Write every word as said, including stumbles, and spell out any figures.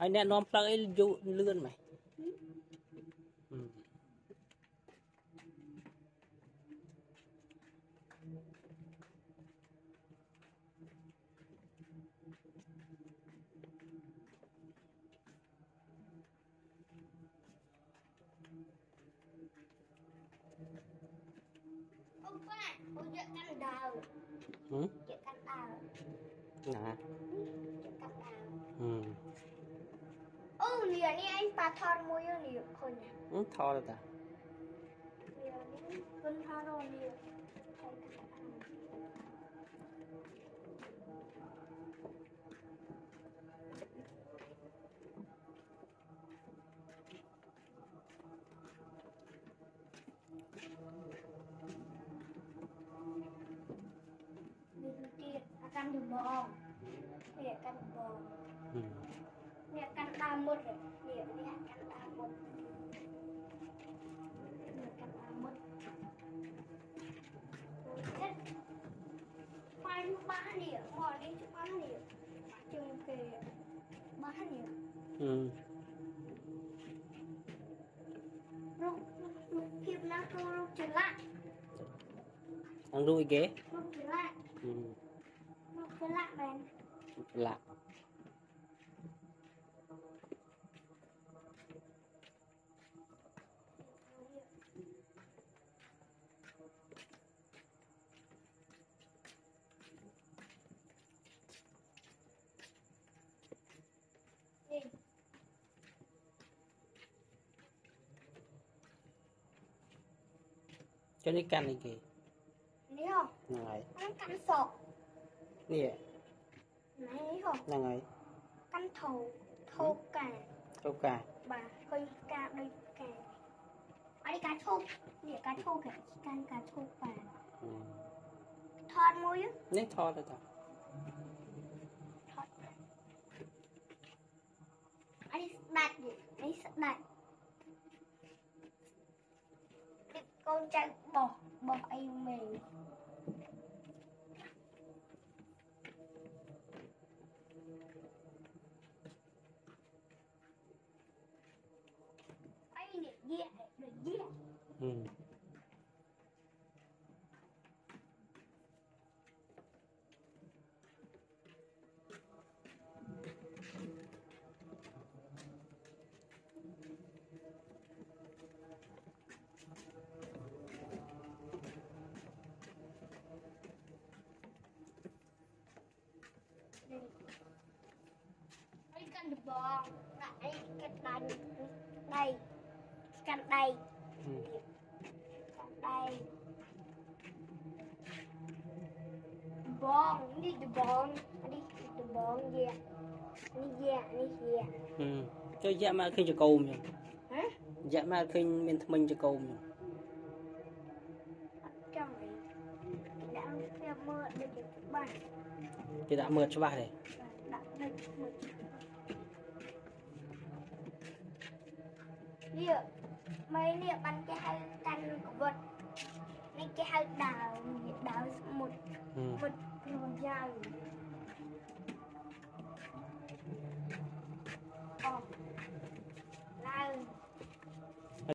anh nè nom plug ấy dụ lươn mày ừ. Ông ba, ông chuyện cắt đào. Ừ? Chuyện cắt đào. Nè. Chuyện cắt đào. Ừ. Ừ, nè, nè anh bà thon môi nè, thôi nè. Ừ, thò rồi ta. Nè, nè, con thon rồi nè. Căn được bò, nè căn bò, ừ. nè căn đa mứt rồi, nè nè căn đa mứt, nè căn đa mứt, chết, mai lúc ba nè, mò đi chụp ba nè, chừng kề ba nè, ừ. lúc lúc kịp nó cứ lúc trở lại, Ăn đuôi ghế, lúc trở lại, ừ. lúc trở lại này, Lạ. Cho nên căn này kì. Thấy không? Này. Nó căn sọ. Nè. Này thấy không? Là ngày. Căn thầu, thâu cà. Thâu cà. Bà hơi cà đây cà. Ở đây cá thâu, nè cá thâu kìa, căn cá thâu bà. Ừ. Thọt môi á. Nên thò rồi ta. Thọt. Ở đây đặt gì? Ở đây đặt. Con trai bỏ, bỏ anh mình. Anh để dẹ, để dẹ. Ừ. Đây căn được bò, đây căn đánh, đây, căn đây, Ừ. căn đây, bò, đi được bò, đi được bò gì, đi gì, đi gì, Ừ. Cho dạ mà khi cho câu mình. hả? Dạ mà khi mình mình cho câu mình. Trong này, đã theo mưa được được ba, Thì đã mượt cho bà này. đã được mưa. Liệu mấy liệu bắn cái hai căn của vật nên cái hai đào đào một Ừ. vật một dài ờ là